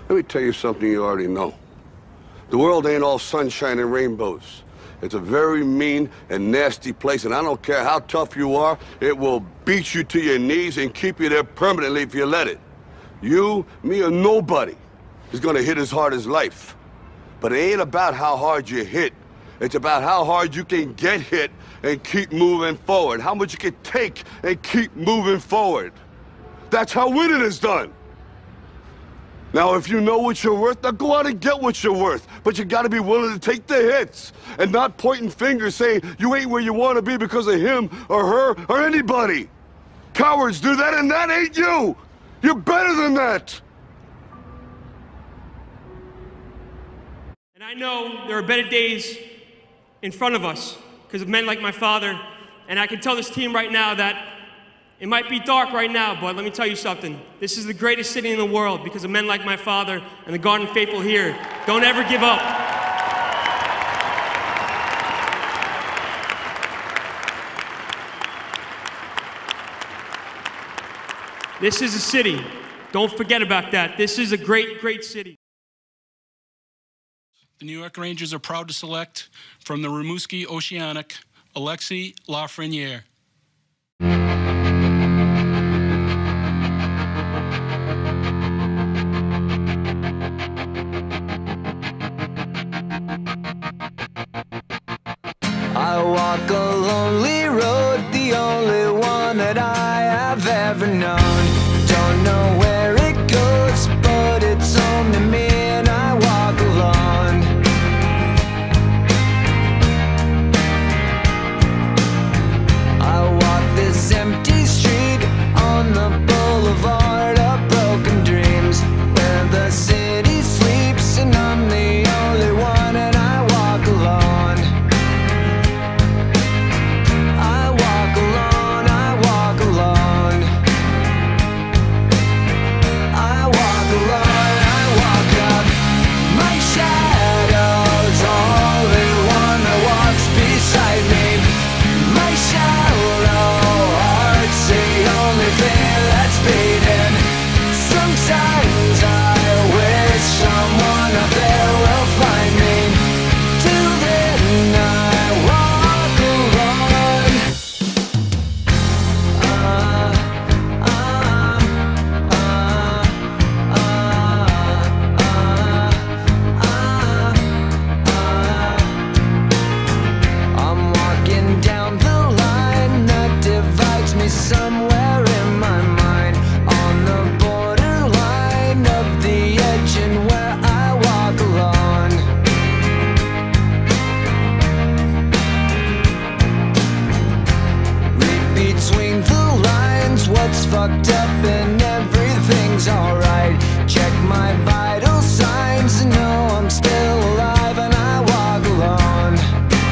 Let me tell you something you already know. The world ain't all sunshine and rainbows. It's a very mean and nasty place, and I don't care how tough you are, it will beat you to your knees and keep you there permanently if you let it. You, me, or nobody is gonna hit as hard as life. But it ain't about how hard you hit. It's about how hard you can get hit and keep moving forward. How much you can take and keep moving forward. That's how winning is done. Now, if you know what you're worth, now go out and get what you're worth. But you gotta be willing to take the hits and not pointing fingers saying you ain't where you wanna be because of him or her or anybody. Cowards do that, and that ain't you. You're better than that. And I know there are better days in front of us because of men like my father. And I can tell this team right now that it might be dark right now, but let me tell you something. This is the greatest city in the world because of men like my father and the Garden faithful here. Don't ever give up. This is a city. Don't forget about that. This is a great, great city. The New York Rangers are proud to select from the Rimouski Oceanic, Alexis Lafreniere. I walk a lonely road, the only one that I have ever known. Don't know where it goes, but it's home to me, and I walk alone. I walk this empty street on the boulevard of broken dreams, where the city sleeps and I'm the only one, and I walk alone. Somewhere in my mind, on the borderline of the edge, and where I walk alone. Read between the lines, what's fucked up and everything's alright. Check my vital signs and know I'm still alive, and I walk alone.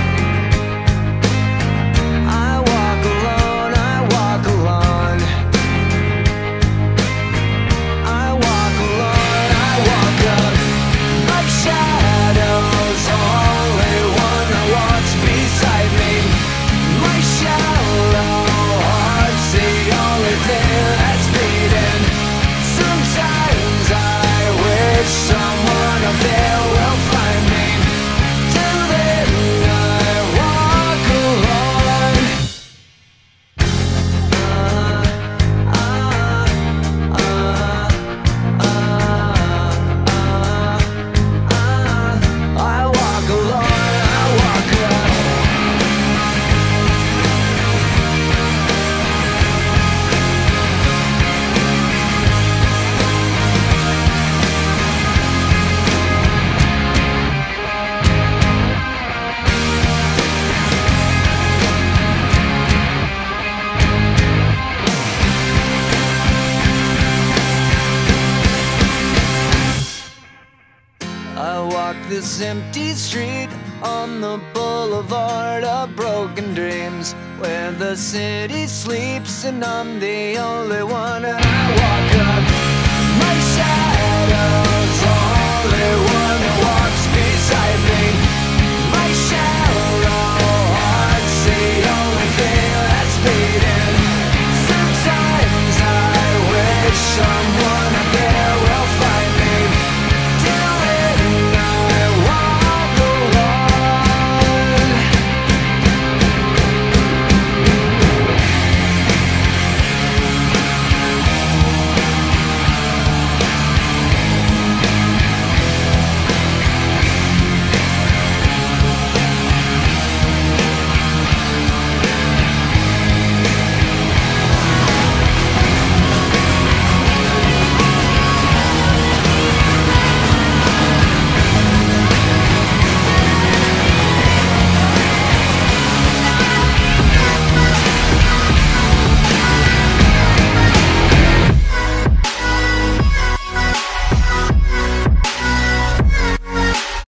This empty street on the boulevard of broken dreams, where the city sleeps and I'm the only one, and I walk up my shadow.